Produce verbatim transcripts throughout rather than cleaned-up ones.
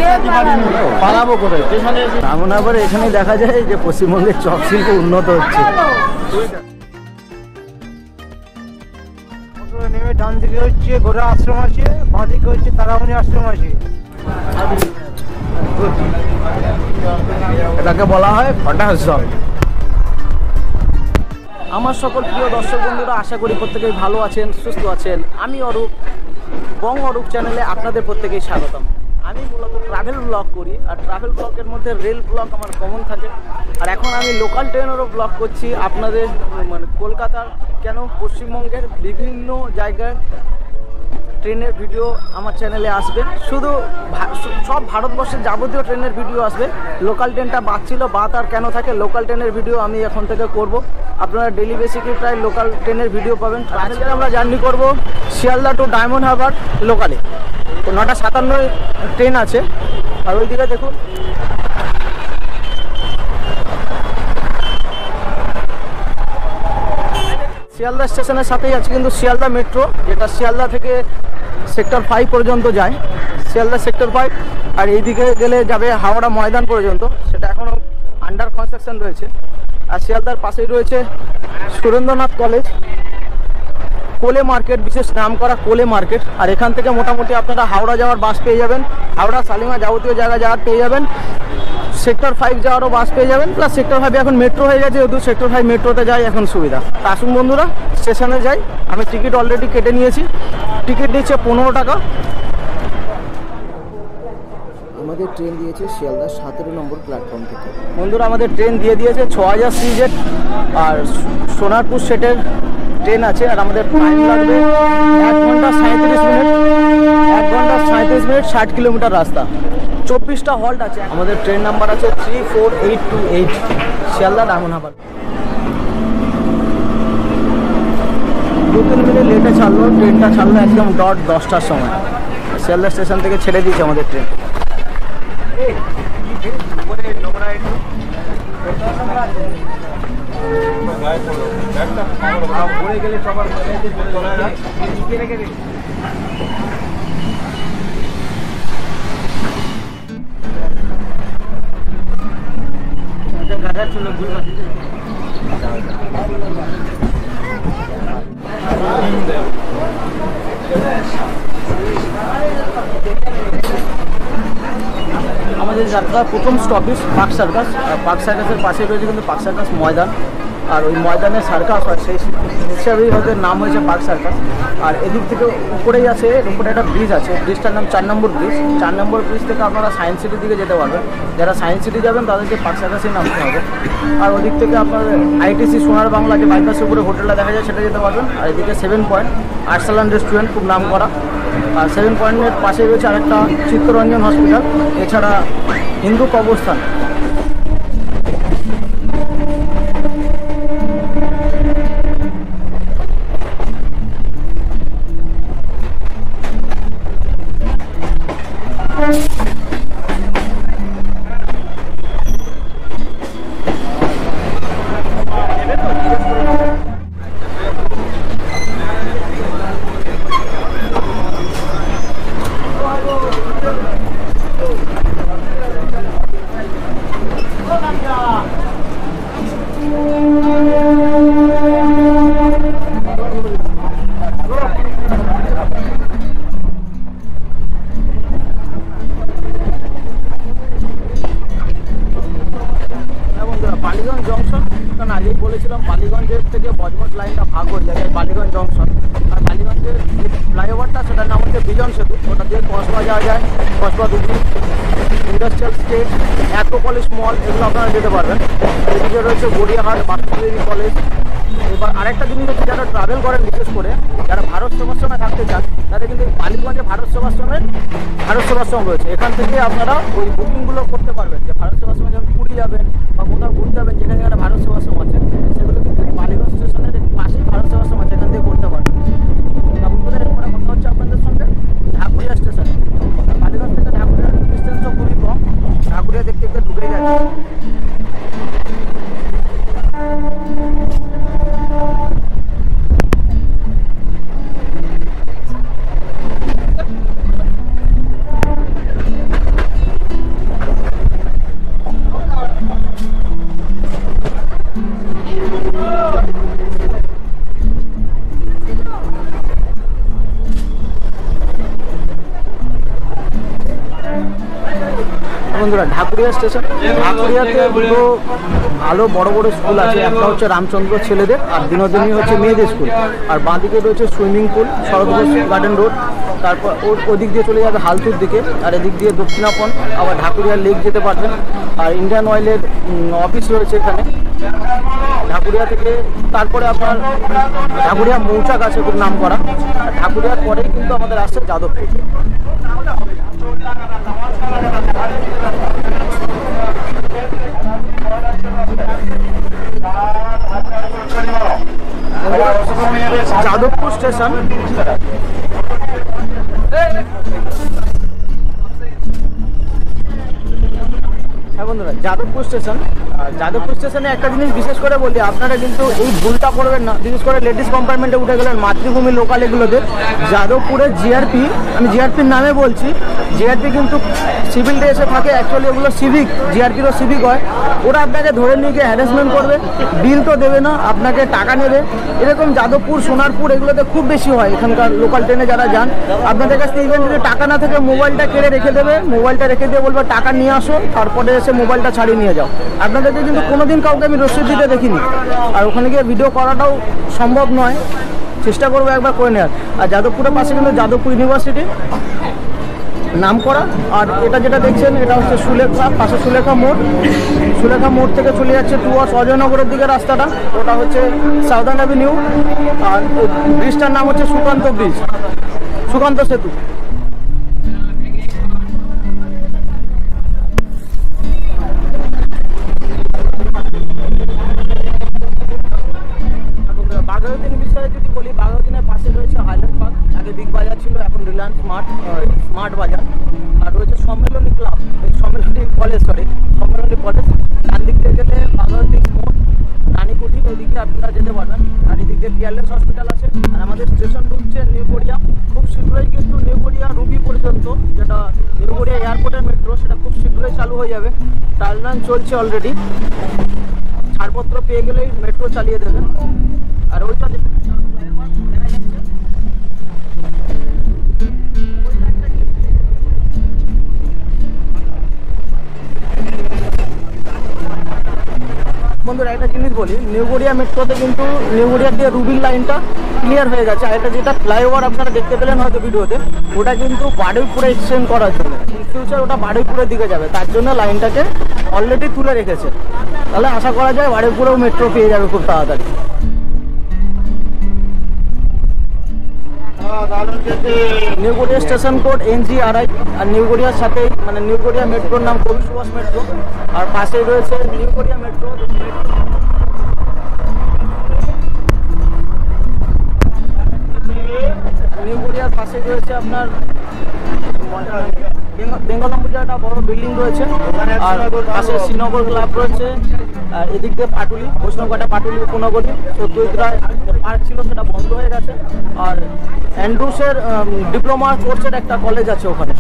পালাবো কোথায়? এমন আবার এখানে দেখা যায় যে পশ্চিমবঙ্গের চপ শিল্প উন্নত হচ্ছে। নেমে ডান দিকে হচ্ছে গোরা আশ্রম আছে, বাঁ দিকে হচ্ছে তারামণি আশ্রম আছে। এটাকে বলা হয় পটাশ জল। আমার সকল প্রিয় দর্শক বন্ধুরা, আশা করি প্রত্যেকেই ভালো আছেন, সুস্থ আছেন। আমি অরূপ, বং অরূপ চ্যানেলে আপনাদের প্রত্যেকেই স্বাগতম। আমি মূলত ট্রাভেল ব্লগ করি, আর ট্রাভেল ব্লগের মধ্যে রেল ব্লগ আমার কমন থাকে। আর এখন আমি লোকাল ট্রেনেরও ব্লগ করছি আপনাদের, মানে কলকাতার কেন পশ্চিমবঙ্গের বিভিন্ন জায়গায় ট্রেনের ভিডিও আমার চ্যানেলে আসবে। শুধু সব ভারতবর্ষের যাবতীয় ট্রেনের ভিডিও আসবে। লোকাল ট্রেনটা বাদ ছিল, বাদ আর কেন থাকে, লোকাল ট্রেনের ভিডিও আমি এখন থেকে করব। আপনারা ডেলি বেসিকে প্রায় লোকাল ট্রেনের ভিডিও পাবেন। আজকে আমরা জার্নি করব শিয়ালদা টু ডায়মন্ড হারবার লোকালে। নটা সাতান্ন ট্রেন আছে। আর ওই দিকে দেখুন, শিয়ালদা স্টেশনের সাথেই আছে কিন্তু শিয়ালদা মেট্রো, যেটা শিয়ালদা থেকে সেক্টর ফাইভ পর্যন্ত যায়, শিয়ালদা সেক্টর ফাইভ। আর এইদিকে গেলে যাবে হাওড়া ময়দান পর্যন্ত, সেটা এখনও আন্ডার কনস্ট্রাকশন রয়েছে। আর শিয়ালদার পাশেই রয়েছে সুরেন্দ্রনাথ কলেজ, কোলে মার্কেট, বিশেষ নাম করা কোলে মার্কেট। আর এখান থেকে মোটামুটি আপনারা হাওড়া যাওয়ার বাস পেয়ে যাবেন, হাওড়া শালিমা যাবতীয় জায়গা যাওয়ার পেয়ে যাবেন। সেক্টর ফাইভ যাওয়ারও বাস পেয়ে যাবেন, প্লাস সেক্টর ফাইভ এখন মেট্রো হয়ে গেছে, যেহেতু সেক্টর ফাইভ মেট্রোতে যাই এখন সুবিধা। আসুন বন্ধুরা, স্টেশনে যাই। আমি টিকিট অলরেডি কেটে নিয়েছি, টিকিট নিচ্ছে পনেরো টাকা। আমাদের ট্রেন দিয়েছে শিয়ালদা সতেরো নম্বর প্ল্যাটফর্ম থেকে। বন্ধুরা আমাদের ট্রেন দিয়ে দিয়েছে ছ হাজার সিজের, আর সোনারপুর সেটের ট্রেন আছে। আর আমাদের টাইম লাগবে এক ঘন্টা সাঁত্রিশ মিনিট, এক ঘন্টা সাঁত্রিশ মিনিট, ষাট কিলোমিটার রাস্তা, চব্বিশটা হল্ট আছে। আমাদের ট্রেন নাম্বার আছে three four eight two eight, Sealdah Diamond Harbour. দু তিন মিনিট লেটে ছাড়লো, ট্রেনটা ছাড়লো একদম ডট দশটার সময়। শিয়ালদা স্টেশন থেকে ছেড়ে দিয়েছে আমাদের ট্রেন। আমাদের যাত্রার প্রথম স্টপেজ পার্ক সার্কাস। পার্ক সার্কাসের পাশে রয়েছে কিন্তু পার্ক সার্কাস ময়দান, আর ওই ময়দানে সার্কাস হয়, সেই হিসাবেই হয়তো নাম হয়েছে পার্ক সার্কাস। আর এদিক থেকে উপরেই আছে, উপরে একটা ব্রিজ আছে, ব্রিজটার নাম চার নম্বর ব্রিজ। চার নম্বর ব্রিজ থেকে আপনারা সায়েন্স সিটির দিকে যেতে পারবেন। যারা সায়েন্স সিটি যাবেন তাদেরকে পার্ক সার্কাসেই নামতে হবে। আর ওদিক থেকে আপনার আইটিসি সোনার বাংলা, যে বাইপাসের উপরে হোটেলটা দেখা যায়, সেটা যেতে পারবেন। আর এদিকে সেভেন পয়েন্ট আর্সালান রেস্টুরেন্ট, খুব নাম করা। আর সেভেন পয়েন্টের পাশে রয়েছে আরেকটা চিত্তরঞ্জন হসপিটাল, এছাড়া হিন্দু কবরস্থান। বালিগঞ্জ জংশন, কারণ আগেই বলেছিলাম বালিগঞ্জের থেকে বজবজ লাইনটা ভাগ হয়ে যায় বালিগঞ্জ জংশন। আর বালিগঞ্জের ফ্লাইওভারটা, সেটার নাম হচ্ছে বিজন সেতু, ওটা দিয়ে কসবা যাওয়া যায়। কসবা, দুপুর, ইন্ডাস্ট্রিয়াল স্টেট, অ্যাক্রোপলিস মল, এগুলো আপনারা যেতে পারবেন। এদিকে রয়েছে গড়িয়াহাট বাসুদেবী কলেজ। এবার আরেকটা জিনিস হচ্ছে, যারা ট্রাভেল করেন, বিশেষ করে যারা ভারত সেবাশ্রমে থাকতে চান, তাদের কিন্তু বালিগঞ্জে ভারত সেবাশ্রমের ভারত সেবাশ্রম রয়েছে। এখান থেকে আপনারা ওই বুকিংগুলো করতে পারবেন, যে ভারত সেবাশ্রমে যখন পুরী যাবেন বা কোথাও ঘুরতে যাবেন, যেখানে যেখানে ভারত সেবাশ্রম আছে, সেগুলো কিন্তু বালিগঞ্জ স্টেশনের পাশেই ভারত সেবাশ্রম আছে, এখান থেকে করতে পারবেন। বন্ধুদের এরপরে কথা হচ্ছে আপনাদের সঙ্গে ঢাকুরিয়া স্টেশন। বালিগঞ্জ থেকে ঢাকুরিয়ার ডিস্টেন্সও খুবই কম, ঢাকুরিয়া দেখতে দেখতে ঢুকে যাচ্ছে। বন্ধুরা ঢাকুরিয়া স্টেশন, ঢাকুরিয়াতে দুটো ভালো বড় বড় স্কুল আছে, একটা হচ্ছে রামচন্দ্র ছেলেদের আর বিনোদিনী হচ্ছে মেয়েদের স্কুল, আর বাঁদিকে রয়েছে swimming pool, Sarat garden road, তারপর ওর ওদিক দিয়ে চলে যাবে হালতুর দিকে, আর এদিক দিয়ে দক্ষিণাপন আবার ঢাকুরিয়া লেক যেতে পারবেন। আর ইন্ডিয়ান অয়েলের অফিস রয়েছে এখানে ঢাকুরিয়া থেকে। তারপরে আপনার ঢাকুরিয়া মৌচাক আছে খুব নাম করা, আর ঢাকুরিয়ার পরেই কিন্তু আমাদের আসছে যাদবপুর। যাদবপুর স্টেশন হ্যাঁ বন্ধুরা, যাদবপুর স্টেশন। আর যাদবপুর স্টেশনে একটা জিনিস বিশেষ করে বলি, আপনারা কিন্তু এই ভুলটা করবেন না, বিশেষ করে লেডিস কম্পার্টমেন্টে উঠে গেলেন মাতৃভূমি লোকাল এগুলোতে। যাদবপুরের জিআরপি, আমি জিআরপির নামে বলছি, জিআরপি কিন্তু সিভিল ড্রেসে থাকে, অ্যাকচুয়ালি ওগুলো সিভিক, জিআরপিরও সিভিক হয়। ওরা আপনাকে ধরে নিয়ে গিয়ে হ্যারাসমেন্ট করবে, বিল তো দেবে না, আপনাকে টাকা নেবে। এরকম যাদবপুর, সোনারপুর এগুলোতে খুব বেশি হয়। এখানকার লোকাল ট্রেনে যারা যান, আপনাদের কাছ থেকে ইভেন যদি টাকা না থাকে মোবাইলটা কেড়ে রেখে দেবে, মোবাইলটা রেখে দিয়ে বলবে টাকা নিয়ে আসো, তারপরে এসে মোবাইলটা ছাড়িয়ে নিয়ে যাও। আপনাদেরকে কিন্তু কোনোদিন কাউকে আমি রসিদ দিতে দেখিনি, আর ওখানে গিয়ে ভিডিও করাটাও সম্ভব নয়, চেষ্টা করবো একবার করে নেওয়ার। আর যাদবপুরের পাশে কিন্তু যাদবপুর ইউনিভার্সিটি নাম করা। আর এটা যেটা দেখছেন এটা হচ্ছে সুলেখা, পাশে সুলেখা মোড়, সুলেখা মোড় থেকে চলে যাচ্ছে টুয়ার্স অজয়নগরের দিকে রাস্তাটা, ওটা হচ্ছে সাউদার্ন অ্যাভিনিউ। আর ব্রিজটার নাম হচ্ছে সুকান্ত ব্রিজ, সুকান্ত সেতু। বাঘাযতীন বিষয়ে যদি বলি, বাঘাযতীনের পাশে রয়েছে হাইল্যান্ড পার্ক, আগে বিগ বাজার ছিল, এখন রিলায়েন্স স্মার্ট স্মার্ট বাজার। আর রয়েছে Sammilani club, Sammilani college, sorry Sammilani college. ডান দিক থেকে গেলে বাঘাযতীন মোড়, রানীকুঠি, ওইদিকে আপনারা যেতে পারবেন। আর এদিক দিয়ে পিয়ারলেস হসপিটাল আছে। আর আমাদের স্টেশন ঢুকছে নিউ গড়িয়া, খুব শীঘ্রই কিন্তু নিউ গড়িয়া রুবি পর্যন্ত, যেটা নিউ গড়িয়া এয়ারপোর্টের মেট্রো, সেটা খুব শীঘ্রই চালু হয়ে যাবে। ট্রায়াল রান চলছে অলরেডি, ছাড়পত্র পেয়ে গেলেই মেট্রো চালিয়ে দেবে। আর ওইটা বন্ধুরা একটা জিনিস বলি, নিউ গড়িয়া মেট্রোতে কিন্তু নিউ গড়িয়া দিয়ে রুবিল লাইনটা ক্লিয়ার হয়ে গেছে। আর এটা যেটা ফ্লাইওভার আপনারা দেখতে পেলেন হয়তো ভিডিওতে, ওটা কিন্তু বারুইপুরে এক্সটেন্ড করার জন্য, ইন ফিউচার ওটা বারুইপুরের দিকে যাবে, তার জন্য লাইনটাকে অলরেডি তুলে রেখেছে। তাহলে আশা করা যায় বারুইপুরেও মেট্রো পেয়ে যাবে খুব তাড়াতাড়ি। New Garia station code N G R I, আর নিউ গড়িয়ার সাথেই মানে নিউ গড়িয়া মেট্রোর নাম কবি সুভাষ মেট্রো, আর পাশেই রয়েছে নিউ গড়িয়া মেট্রো। নিউ গড়িয়ার পাশেই রয়েছে আপনার বেঙ্গল অম্বুজা, একটা বড় বিল্ডিং রয়েছে, আর পাশে শ্রীনগর ক্লাব রয়েছে। আর এদিক দিয়ে পাটুলি, বৈষ্ণবঘাটা পাটুলি উপনগরী, চৌদ্দগ্রায় পার্ক ছিল সেটা বন্ধ হয়ে গেছে। আর অ্যান্ড্রুসের ডিপ্লোমা কোর্সের একটা কলেজ আছে ওখানে।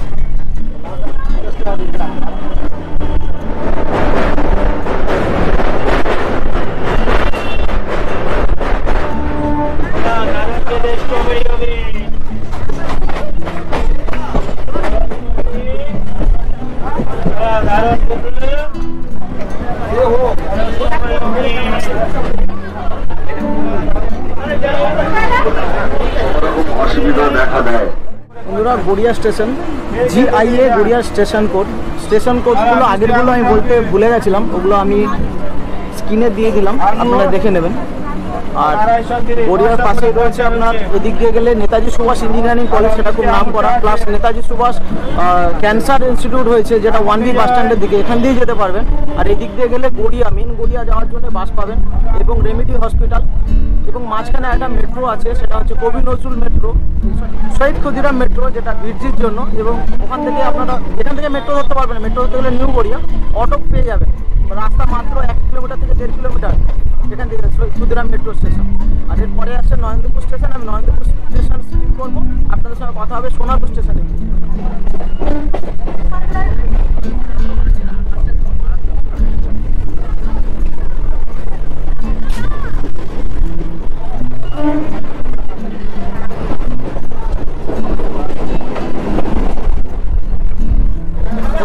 বন্ধুরা Garia station, GIA Garia station code, station কোডগুলো আগেরগুলো আমি বলতে ভুলে গেছিলাম, ওগুলো আমি স্ক্রিনে দিয়ে দিলাম, আপনারা দেখে নেবেন। আর গড়িয়ার পাশে রয়েছে আপনার এদিক দিয়ে গেলে নেতাজি সুভাষ ইঞ্জিনিয়ারিং কলেজ, সেটা খুব নাম করা, plus Netaji Subhash cancer institute হয়েছে যেটা ওয়ান বি বাস স্ট্যান্ডের দিকে, এখান দিয়ে যেতে পারবেন। আর এদিক দিয়ে গেলে গড়িয়া, মেন গড়িয়া যাওয়ার জন্য বাস পাবেন, এবং রেমিডি হসপিটাল, এবং মাঝখানে একটা মেট্রো আছে, সেটা হচ্ছে কবি নজরুল মেট্রো, শহীদ ক্ষুদিরাম মেট্রো, যেটা ভিড়জির জন্য। এবং ওখান থেকে আপনারা এখান থেকে মেট্রো ধরতে পারবেন, মেট্রো ধরতে গেলে নিউ গড়িয়া অটো পেয়ে যাবেন, রাস্তা মাত্র এক কিলোমিটার থেকে দেড় কিলোমিটার এখান থেকে শহীদ ক্ষুদিরাম মেট্রো স্টেশন। আর এরপরে আসছে নরেন্দ্রপুর স্টেশন, আমি নরেন্দ্রপুর স্টেশন স্কিপ করবো, আপনাদের সঙ্গে কথা হবে সোনারপুর স্টেশনে।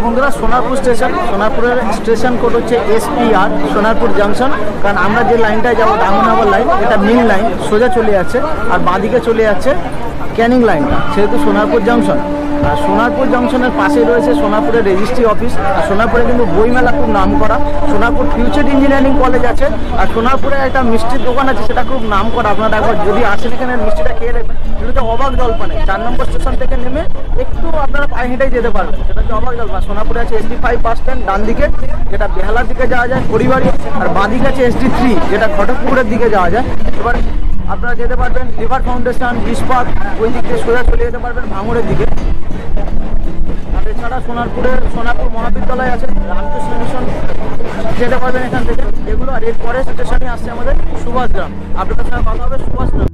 বন্ধুরা সোনারপুর স্টেশন, সোনারপুরের স্টেশন কোড হচ্ছে এসপিআর, সোনারপুর জাংশন। কারণ আমরা যে লাইনটায় যাবো ডায়মন্ড লাইন, এটা মেন লাইন সোজা চলে যাচ্ছে, আর বাঁদিকে চলে যাচ্ছে ক্যানিং লাইনটা, সেহেতু সোনারপুর জাংশন। আর সোনারপুর জংশনের পাশে রয়েছে সোনারপুরের রেজিস্ট্রি অফিস। আর সোনারপুরে কিন্তু বইমেলা খুব নাম করা, সোনারপুর ফিউচার ইঞ্জিনিয়ারিং কলেজ আছে। আর সোনারপুরে একটা মিষ্টির দোকান আছে, সেটা খুব নাম করা। আপনারা একবার যদি আসেন এখানে মিষ্টিটা খেয়ে দেখবেন, সেটা অবাক জলপানে। চার নম্বর স্টেশন থেকে নেমে একটু আপনারা পায়ে হেঁটেই যেতে পারবেন, সেটা হচ্ছে অবাক জলপান। সোনারপুরে আছে এসডি ফাইভ বাস স্ট্যান্ড, ডান দিকে যেটা বেহালার দিকে যাওয়া যায় পরিবারই, আর বাঁ দিকে আছে এসডি থ্রি যেটা ঘটকপুকুরের দিকে যাওয়া যায়। এবার আপনারা যেতে পারবেন রিভার ফাউন্ডেশন, ইস্পাত, ওই দিক থেকে সোজা চলে যেতে পারবেন ভাঙড়ের দিকে। আর এছাড়া সোনারপুরের সোনারপুর মহাবিদ্যালয় আছে, রামকৃষ্ণ মিশন যেতে পারবেন এখান থেকে এগুলো। আর এর পরে স্টেশনে আসছে আমাদের সুভাষগ্রাম। আপনাদের সঙ্গে কথা হবে সুভাষগ্রাম।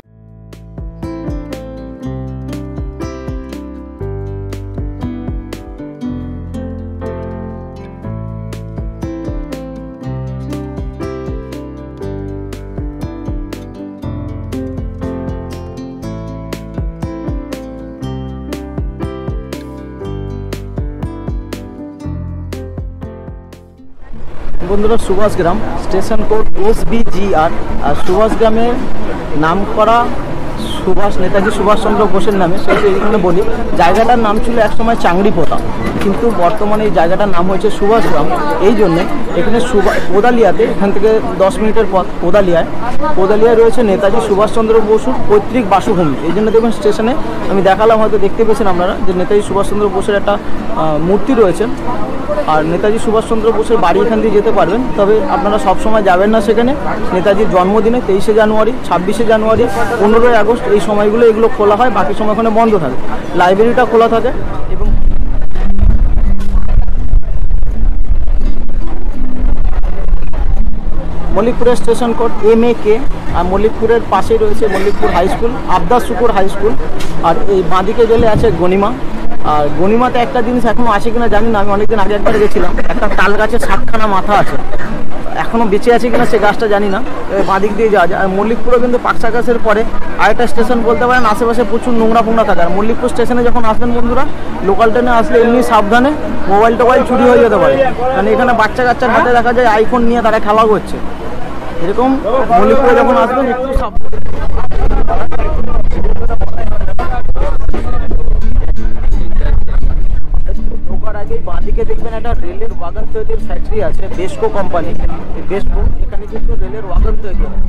বন্ধুরা Subhashgram station code S B G R. আর সুভাষগ্রামের নাম করা সুভাষ নেতাজি সুভাষচন্দ্র বোসের নামে, সেটা এইখানে বলি। জায়গাটার নাম ছিল একসময় চাংড়িপোতা, কিন্তু বর্তমানে এই জায়গাটার নাম হয়েছে সুভাষগ্রাম। এই জন্যে এখানে সুভা কোদালিয়াতে, এখান থেকে দশ মিনিটের পথ কোদালিয়ায়, কোদালিয়ায় রয়েছে নেতাজি সুভাষচন্দ্র বসুর পৈতৃক বাসভূমি। এই জন্য দেখবেন স্টেশনে আমি দেখালাম, হয়তো দেখতে পেয়েছেন আপনারা, যে নেতাজি সুভাষচন্দ্র বোসের একটা মূর্তি রয়েছে। আর নেতাজি সুভাষচন্দ্র বোসের বাড়ি এখান দিয়ে যেতে পারবেন, তবে আপনারা সবসময় যাবেন না সেখানে। নেতাজির জন্মদিনে তেইশে জানুয়ারি, ছাব্বিশে জানুয়ারি, পনেরোই আগস্ট এই সময়গুলো এগুলো খোলা হয়, বাকি সময় ওখানে বন্ধ থাকে। লাইব্রেরিটা খোলা থাকে। এবং মল্লিকপুরের station code M A K. আর মল্লিকপুরের পাশেই রয়েছে Mallikpur high school, Abdas Shukur high school. আর এই বাঁদিকে গেলে আছে গনিমা। আর গনিমাতে একটা জিনিস এখনও আছে কিনা জানি না, আমি অনেকদিন আগে একবার গেছিলাম, একটা তাল গাছের সাতখানা মাথা আছে, এখনও বেঁচে আছে কিনা সে গাছটা জানি না। বাঁদিক দিয়ে যাওয়া যায়। আর মল্লিকপুরও কিন্তু পাকসা গাছের পরে আরেকটা স্টেশন বলতে পারেন, আশেপাশে প্রচুর নোংরা ফোংরা থাকে। আর মল্লিকপুর স্টেশনে যখন আসবেন বন্ধুরা, লোকাল ট্রেনে আসলে এমনি সাবধানে, মোবাইল টোবাইল চুরি হয়ে যেতে পারে। কারণ এখানে বাচ্চা কাচ্চার হাতে দেখা যায় আইফোন নিয়ে তারা খেলা করছে। এরকম মল্লিকপুরে যখন আসবেন একটু সাবধানে। ঢোকার আগেই বাঁদিকে দেখবেন একটা রেলের ওয়াগন তৈরির ফ্যাক্টরি আছে, বেসকো কোম্পানি। এই বেসকো এখানে কিন্তু রেলের ওয়াগন তৈরি হয়।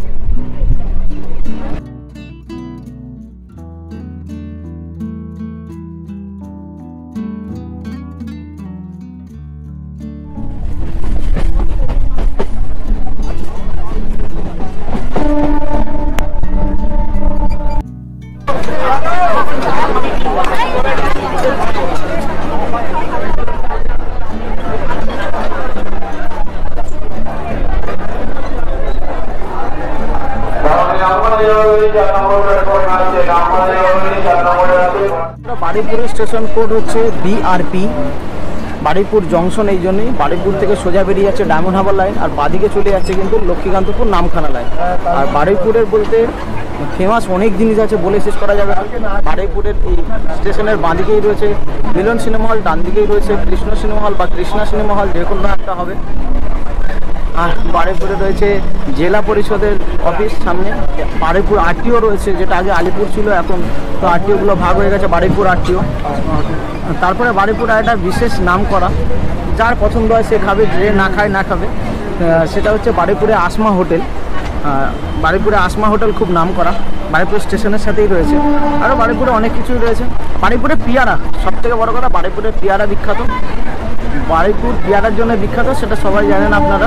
বারুইপুরের স্টেশন কোড হচ্ছে B R P, Baruipur junction. এই জন্যই বারুইপুর থেকে সোজা বেরিয়ে যাচ্ছে ডায়মন্ড হারবার লাইন, আর বাদিকে চলে যাচ্ছে কিন্তু লক্ষ্মীকান্তপুর নামখানা লাইন। আর বারুইপুরের বলতে ফেমাস অনেক জিনিস আছে, বলে শেষ করা যাবে না। বারুইপুরের এই স্টেশনের বাঁদিকেই রয়েছে মিলন সিনেমা হল, ডান দিকেই রয়েছে কৃষ্ণ সিনেমা হল বা কৃষ্ণা সিনেমা হল, যে কোনো একটা হবে। আর বারুইপুরে রয়েছে জেলা পরিষদের অফিস সামনে। বারুইপুর আরটিও রয়েছে, যেটা আগে আলিপুর ছিল, এখন তো আরটিওগুলো ভাগ হয়ে গেছে, বারুইপুর আরটিও। তারপরে বারুইপুর একটা বিশেষ নাম করা, যার পছন্দ হয় সে খাবে, যে না খায় না খাবে, সেটা হচ্ছে বারুইপুরে আসমা হোটেল। বারুইপুরে আসমা হোটেল খুব নাম করা, বারুইপুর স্টেশনের সাথেই রয়েছে। আরও বারুইপুরে অনেক কিছুই রয়েছে। বারুইপুরে পেয়ারা, সব থেকে বড়ো কথা, বারুইপুরের পেয়ারা বিখ্যাত। বারুইপুর পেয়ারার জন্য বিখ্যাত, সেটা সবাই জানেন আপনারা।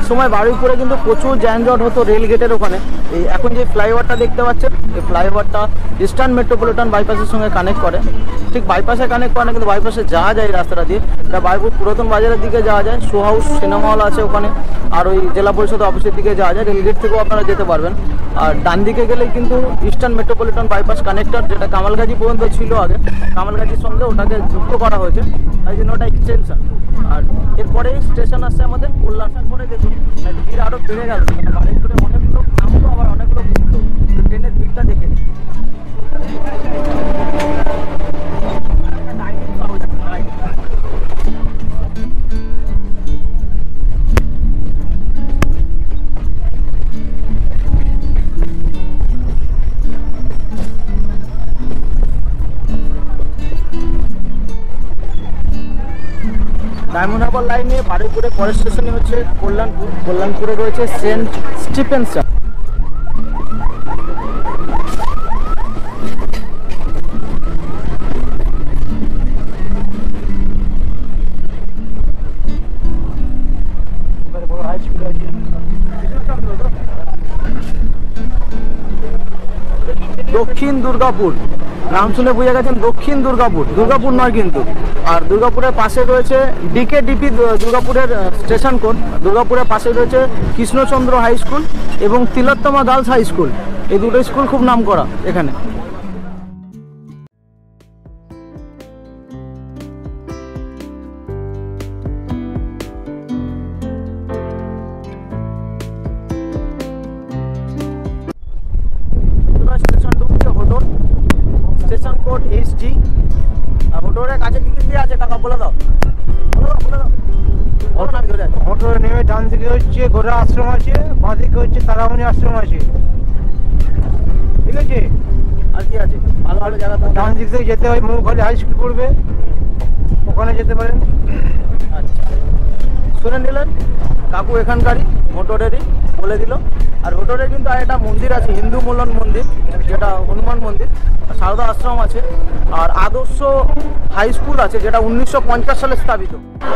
সময় বারুইপুরে কিন্তু প্রচুর যানজট হতো রেল গেটের ওখানে। এই এখন যে ফ্লাইওভারটা দেখতে পাচ্ছেন, এই ফ্লাইওভারটা ইস্টার্ন মেট্রোপলিটন বাইপাসের সঙ্গে কানেক্ট করে। ঠিক বাইপাসে কানেক্ট করে না, কিন্তু বাইপাসে যাওয়া যায় রাস্তাটা দিয়ে। এটা বারুইপুর পুরাতন বাজারের দিকে যাওয়া যায়, শো হাউস সিনেমা হল আছে ওখানে, আর ওই জেলা পরিষদ অফিসের দিকে যাওয়া যায়। রেলগেট থেকেও আপনারা যেতে পারবেন। আর ডান দিকে গেলে কিন্তু ইস্টার্ন মেট্রোপলিটন বাইপাস কানেক্টর, যেটা কামালগাজি পর্যন্ত ছিল আগে, কামালগাজির সঙ্গে ওটাকে যুক্ত করা হয়েছে, তাই জন্য ওটা এক্সটেনশন। আর এরপরেই স্টেশন আসছে আমাদের কল্যাণ। পরে দেখুন ভিড় আরও বেড়ে গেল, বারুইপুরে অনেক লোক নামলো, আবার অনেক লোক উঠলো। ট্রেনের ভিড়টা দেখে নিন। ডায়মন্ড হারবার লাইনে বারুইপুরে পরের স্টেশনই হচ্ছে কল্যাণপুর। কল্যাণপুরে রয়েছে সেন্ট স্টিফেন্স চার্চ। দক্ষিণ দুর্গাপুর নাম শুনে বুঝে গেছেন, দক্ষিণ দুর্গাপুর, দুর্গাপুর নয় কিন্তু। আর দুর্গাপুরের পাশে রয়েছে ডিকে ডিপি দুর্গাপুরের স্টেশন কোড। দুর্গাপুরের পাশে রয়েছে কৃষ্ণচন্দ্র হাই স্কুল এবং তিলোত্তমা গার্লস হাই স্কুল। এই দুটো স্কুল খুব নাম করা এখানে। স্টেশন ঢুকছে Hotor, station code H D. আর হোটলের কাছে কি কি আছে কাকা বলে দাও, বলে দাও বলে দাও। হোটলে নেমে ডান দিকে হচ্ছে গোরা আশ্রম আছে, বাঁ দিকে হচ্ছে তারামণি আশ্রম আছে, ঠিক আছে। আর কি আছে ভালো ভালো জায়গা? ডান দিক থেকে যেতে হয় মৌখালি হাই স্কুল পড়বে, ওখানে যেতে পারেন। আচ্ছা শুনে নিলেন, কাকু এখানকারই মোটরেরই বলে দিল। আর হোটলে কিন্তু আর একটা মন্দির আছে, হিন্দু মূলন মন্দির, যেটা হনুমান মন্দির। সারদা আশ্রম আছে, আর আদর্শ হাই স্কুল আছে, যেটা উনিশশো পঞ্চাশ সালে স্থাপিত।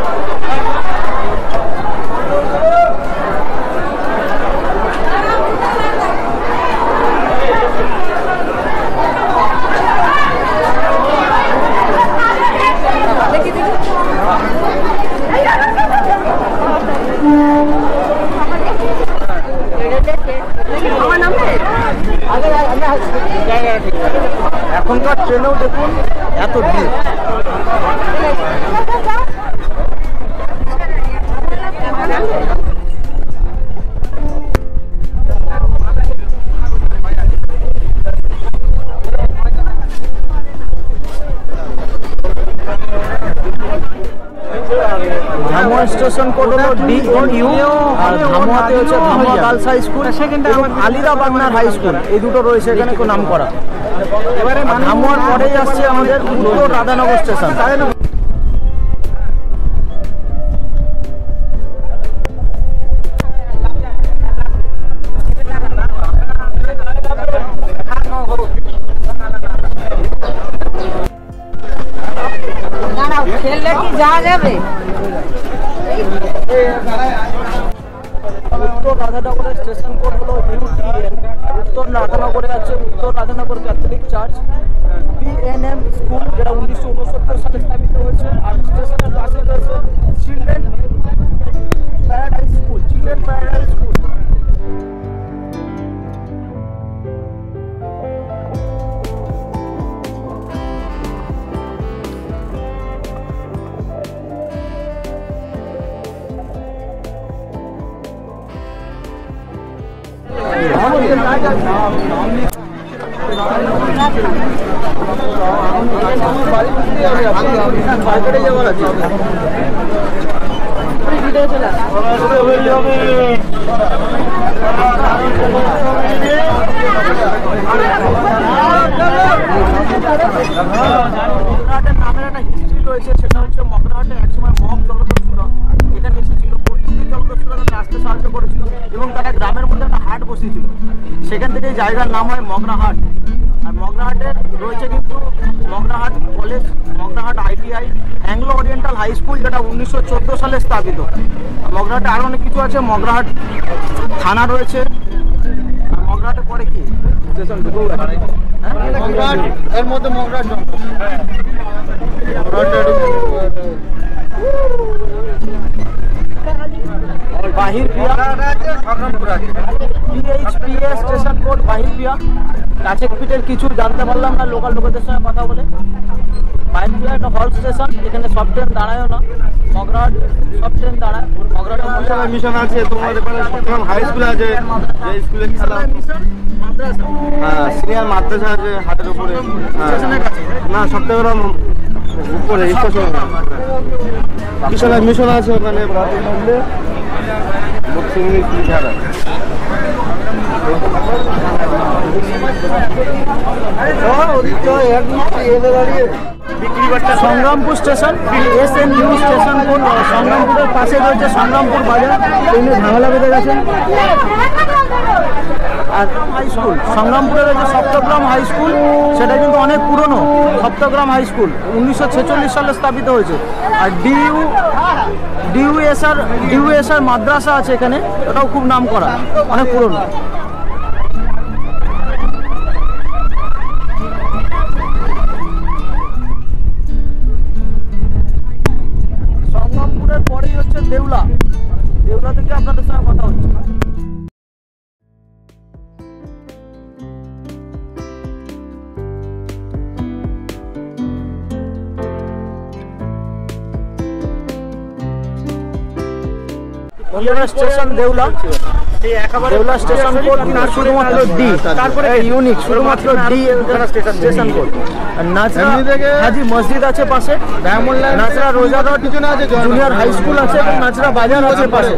এখনকার ট্রেনেও দেখুন এত ভিড়। ধামুয়া স্টেশন কোড হলো ডি এন ইউ, আর ধামুয়াতে হচ্ছে ধামুয়া গার্লস হাই স্কুল এবং আলিরা বাগনার হাই স্কুল, এই দুটো রয়েছে এখানে খুব নাম করা। এবারে ধামুয়ার পরেই আসছে আমাদের উত্তর রাধানগর স্টেশন। খেললে কি যাওয়া যাবে? উত্তর রাধানগরের স্টেশন কোড হলো ইউটিএন। উত্তর রাধানগরে আছে Uttar Radhanagar Catholic church, BNM school, যেটা উনিশশো উনসত্তর সালে স্থাপিত হয়েছে। আর স্টেশনের পাশে রয়েছে children paradise school, children paradise school. মগরাহাটের নামের একটা হিস্ট্রি রয়েছে, সেটা হচ্ছে মগরাহাটে একসময় মগ জলদস্যুরা এখানে এসেছিল, পরিস্থিতি জলদস্যুরা তাদের আসতে সাহায্য করেছিল এবং তারা গ্রামের মধ্যে একটা হাট বসিয়েছিল। সেখান থেকে এই জায়গার নাম হয় মগরাহাট। আর মগরাহাটে রয়েছে কিন্তু Magrahat college, Magrahat ITI, Anglo Oriental model high school, যেটা উনিশশো চোদ্দো সালে স্থাপিত। মগরাহাটে আরও অনেক কিছু আছে, মগরাহাট থানা রয়েছে। মগরাহাটে পরে কি স্টেশন ঢুকেও গেছে, হ্যাঁ? এর মধ্যে মগরাহাট বাহির পিএইচপিএ স্টেশন কোড বাহির পিয়া। কাছের পিঠের কিছু জানতে পারলাম না লোকাল লোকেদের সঙ্গে কথা বলে। বাহির পিয়া একটা হল স্টেশন, এখানে সব ট্রেন দাঁড়ায়ও না। মগরাহাট সব ট্রেন দাঁড়ায়। মগরাহাটের মিশন আছে, তোমাদের হাই স্কুল আছে, যে স্কুলে খেলা হ্যাঁ সিনিয়র মাদ্রাসা আছে হাটের উপরে, না সপ্তাহগ্রাম উপরে স্টেশন কিশোর মিশন আছে ওখানে Sangrampur station, S N U station code. সংগ্রামপুরের পাশে রয়েছে সংগ্রামপুর বাজার, ট্রেনে ঝামেলা বেঁধে গেছে। আর হাই স্কুল সংগ্রামপুরে রয়েছে সপ্তগ্রাম হাই স্কুল, সেটা কিন্তু অনেক পুরনো। সপ্তগ্রাম হাই স্কুল উনিশশো ছেচল্লিশ সালে স্থাপিত হয়েছে। আর ডিইউ ডিইউএসআর ডিইউএসআর মাদ্রাসা আছে এখানে, ওটাও খুব নাম করা, অনেক পুরনো। সংগ্রামপুরের পরেই হচ্ছে দেউলা। দেউলা থেকে আপনাদের সঙ্গে কথা হচ্ছে। Station Deula, Deula station code শুধুমাত্র ডি, তারপরে ইউনিক শুধুমাত্র D station code. Nachra Haji Masjid আছে পাশে, Nachra Rojarhat junior high school আছে, এবং নাচরা বাজার আছে পাশে।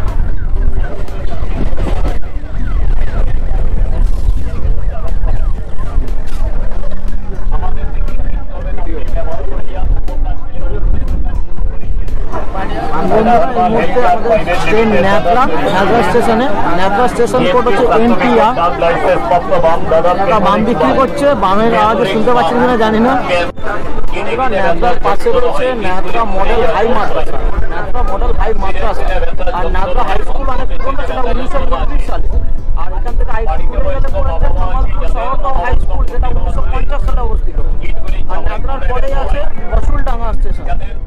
ন্যাকড়া ন্যাকড়া স্টেশনে, ন্যাকড়া স্টেশন কোড হচ্ছে এনটিআর। বাম বিক্রি করছে, বামের আওয়াজ শুনতে পাচ্ছেন কিনা জানি না। এবার ন্যাকড়ার পাশে রয়েছে Nyakra model high Madrasa, Nyakra model high Madrasa. আর ন্যাকড়া হাই স্কুল অনেক পুরনো, সেটা উনিশশো উনত্রিশ সালে। আর এখান থেকে high school Kamalpur Shahargaon high school, যেটা উনিশশো পঞ্চাশ সালে অবস্থিত। আর ন্যাকড়ার পরেই আছে বসুলডাঙ্গা স্টেশন।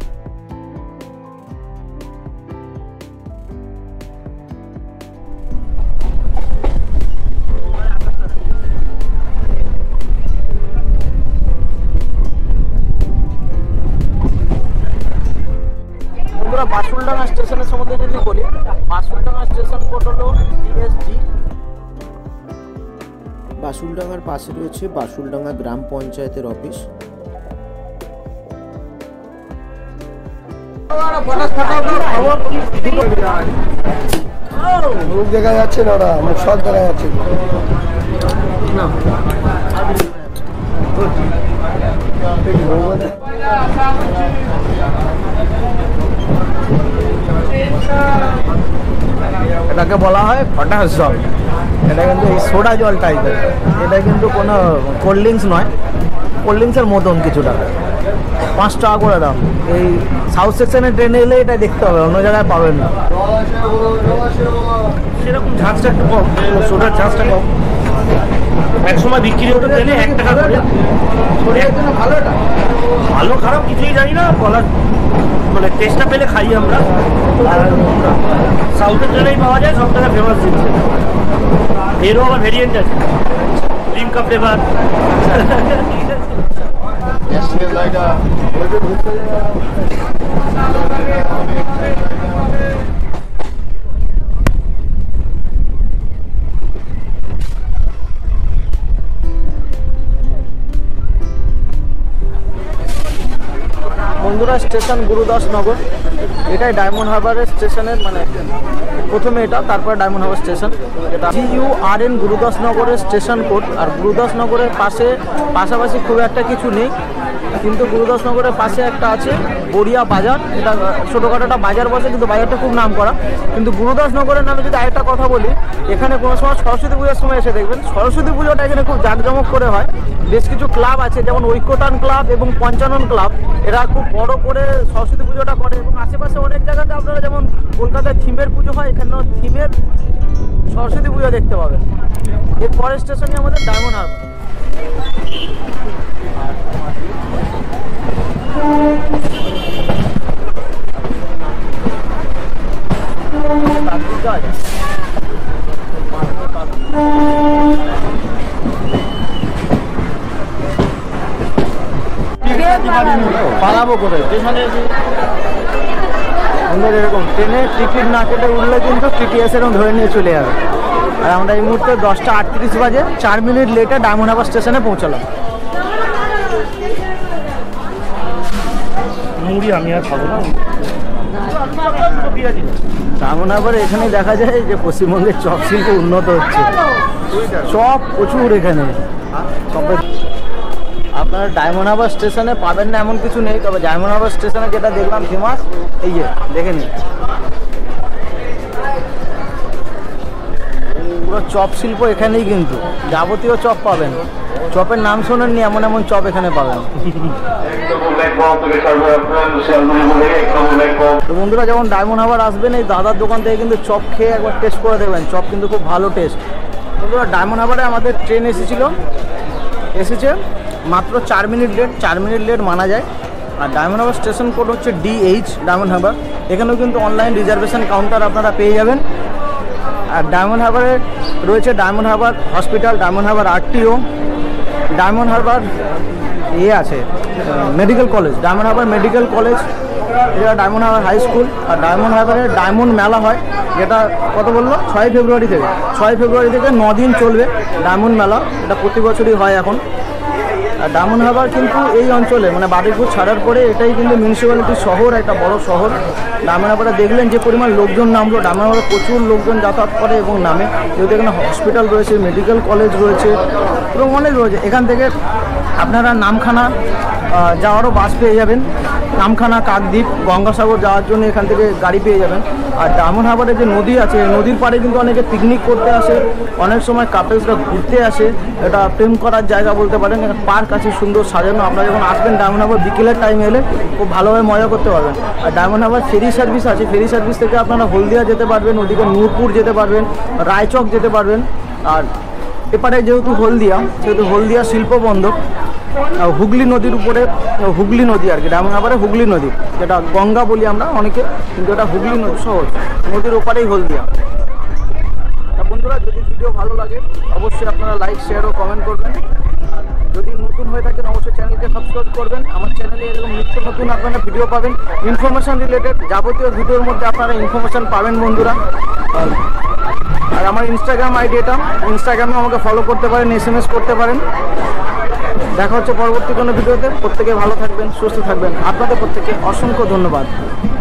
বাসুলডাঙ্গা স্টেশনের সম্বন্ধে যদি বলি, বাসুলডাঙ্গা স্টেশন কোড হলো ডিএসজি। বাসুলডাঙ্গার পাশে রয়েছে বাসুলডাঙ্গা গ্রাম পঞ্চায়েতের অফিস। মুখ দেখা যাচ্ছে না, ওরা মুখ সব দেখা যাচ্ছে না। এটাকে বলা হয় খটাস জল। এটা কিন্তু এই সোডা জল টাইপের, এটা কিন্তু কোনো কোল্ড ড্রিঙ্কস নয়, কোল্ড ড্রিঙ্কসের মতন কিছুটা। পাঁচ টাকা করে দাম। এই সাউথ সেকশনের ট্রেনে এলে এটা দেখতে হবে, অন্য জায়গায় পাবেন না। সেরকম ঝাঁজটা একটু কম, সোডার ঝাঁজটা কম। এক সময় বিক্রি হতো ট্রেনে এক টাকা করে। ভালো খারাপ কিছুই জানি না, বলার মানে টেস্টটা পেলে খাই আমরা। আর সাউথের ট্রেনেই পাওয়া যায় সব থেকে ফেমাস জিনিস। এরও আবার ভেরিয়েন্ট আছে, লিমকা ফ্লেভার। বন্ধুরা, স্টেশন গুরুদাসনগর, এটাই ডায়মন্ড হারবারের স্টেশনের মানে প্রথমে এটা, তারপরে ডায়মন্ড হারবার স্টেশন। এটা জি ইউ আর এন গুরুদাসনগরের স্টেশন কোড। আর গুরুদাসনগরের পাশে পাশাপাশি খুব একটা কিছু নেই, কিন্তু গুরুদাসনগরের পাশে একটা আছে বড়িয়া বাজার, এটা ছোটোখাটো একটা বাজার বসে, কিন্তু বাজারটা খুব নাম করা। কিন্তু গুরুদাসনগরের নামে যদি আরেকটা কথা বলি, এখানে কোনো সময় সরস্বতী পুজোর সময় এসে দেখবেন সরস্বতী পুজোটা এখানে খুব জাঁকজমক করে হয়। বেশ কিছু ক্লাব আছে, যেমন ঐক্যতান ক্লাব এবং পঞ্চানন ক্লাব, এরা খুব বড় করে সরস্বতী পুজোটা করে। এবং আশেপাশে অনেক জায়গাতে আপনারা যেমন কলকাতায় থিমের পুজো হয়, এখানেও থিমের সরস্বতী পুজো দেখতে পাবেন। এর পরের স্টেশনে আমাদের ডায়মন্ড হারবার। পালাবো কোথায় স্টেশনে আমাদের এরকম ট্রেনে টিকিট না কেটে উঠলে কিন্তু টিটিএস এরকম ধরে নিয়ে চলে যাবে। আর আমরা এই মুহূর্তে দশটা আটত্রিশ বাজে চার মিনিট লেটে ডায়মন্ড হারবার স্টেশনে পৌঁছালাম। মুড়ি আমি আর খাবো না। ডায়মন্ড হারবারে এখানেই দেখা যায় যে পশ্চিমবঙ্গের চপ শিল্প উন্নত হচ্ছে। চপ প্রচুর এখানে। আপনারা ডায়মন্ড হারবার স্টেশনে পাবেন না এমন কিছু নেই, তবে ডায়মন্ড হারবার স্টেশনে যেটা দেখলাম ফেমাস, এই যে দেখে নিন পুরো চপ শিল্প এখানেই, কিন্তু যাবতীয় চপ পাবেন। চপের নাম শোনেননি এমন এমন চপ এখানে পাবেন। তো বন্ধুরা যখন ডায়মন্ড হারবার আসবেন, এই দাদার দোকান থেকে কিন্তু চপ খেয়ে একবার টেস্ট করে দেবেন। চপ কিন্তু খুব ভালো টেস্ট। বন্ধুরা ডায়মন্ড হারবারে আমাদের ট্রেন এসেছিল, এসেছে মাত্র চার মিনিট লেট। চার মিনিট লেট মানা যায়। আর ডায়মন্ড হারবার স্টেশন কোড হচ্ছে ডিএইচ ডায়মন্ড হারবার। এখানেও কিন্তু অনলাইন রিজার্ভেশন কাউন্টার আপনারা পেয়ে যাবেন। আর ডায়মন্ড হারবারে রয়েছে Diamond Harbour hospital, Diamond Harbour RTO, Diamond Harbour ইয়ে আছে medical college, Diamond Harbour medical college, এটা ডায়মন্ড হারবার হাই স্কুল। আর ডায়মন্ড হারবারে ডায়মন্ড মেলা হয়, যেটা কত বললো ছয় ফেব্রুয়ারি থেকে ছয় ফেব্রুয়ারি থেকে ন দিন চলবে ডায়মন্ড মেলা। এটা প্রতি বছরই হয় এখন। আর ডায়মন্ড হারবার কিন্তু এই অঞ্চলে মানে বারুইপুর ছাড়ার পরে এটাই কিন্তু মিউনিসিপ্যালিটি শহর, একটা বড় শহর। ডায়মন্ড হারবারে দেখলেন যে পরিমাণ লোকজন নামলো। ডায়মন্ড হারবারে প্রচুর লোকজন যাতায়াত করে এবং নামে, যেহেতু এখানে হসপিটাল রয়েছে, মেডিকেল কলেজ রয়েছে এবং অনেক রয়েছে। এখান থেকে আপনারা নামখানা যাওয়ারও বাস পেয়ে যাবেন। নামখানা, কাকদ্বীপ, গঙ্গাসাগর যাওয়ার জন্য এখান থেকে গাড়ি পেয়ে যাবেন। আর ডায়মন্ড হারবারে যে নদী আছে, নদীর পাড়ে কিন্তু অনেকে পিকনিক করতে আসে, অনেক সময় কাপেলসরা ঘুরতে আসে। এটা প্রেম করার জায়গা বলতে পারেন। এখানে পার্ক আছে সুন্দর সাজানো। আপনারা যখন আসবেন ডায়মন্ড হারবার বিকেলের টাইমে এলে খুব ভালোভাবে মজা করতে পারবেন। আর ডায়মন্ড হারবার ফেরি সার্ভিস আছে। ফেরি সার্ভিস থেকে আপনারা হলদিয়া যেতে পারবেন, ওদিকে নূরপুর যেতে পারবেন, রায়চক যেতে পারবেন। আর এপারে যেহেতু হলদিয়া, সেহেতু হলদিয়া শিল্প বন্দর, হুগলি নদীর উপরে, হুগলি নদী আর কি, ডায়মন্ড হারবারে হুগলি নদী, যেটা গঙ্গা বলি আমরা অনেকে, কিন্তু এটা হুগলি নদী শহর, নদীর ওপারেই হলদিয়া। তা বন্ধুরা যদি ভিডিও ভালো লাগে অবশ্যই আপনারা লাইক, শেয়ার ও কমেন্ট করবেন। যদি নতুন হয়ে থাকেন অবশ্যই চ্যানেলকে সাবস্ক্রাইব করবেন। আমার চ্যানেলে এরকম নিত্য নতুন আপনারা ভিডিও পাবেন, ইনফরমেশান রিলেটেড যাবতীয় ভিডিওর মধ্যে আপনারা ইনফরমেশান পাবেন বন্ধুরা। আর আমার ইনস্টাগ্রাম আইডি এটা, ইনস্টাগ্রামে আমাকে ফলো করতে পারেন, এস এম এস করতে পারেন। দেখা হচ্ছে পরবর্তী কোনো ভিডিওতে। প্রত্যেকে ভালো থাকবেন, সুস্থ থাকবেন। আপনাদের প্রত্যেকে অসংখ্য ধন্যবাদ।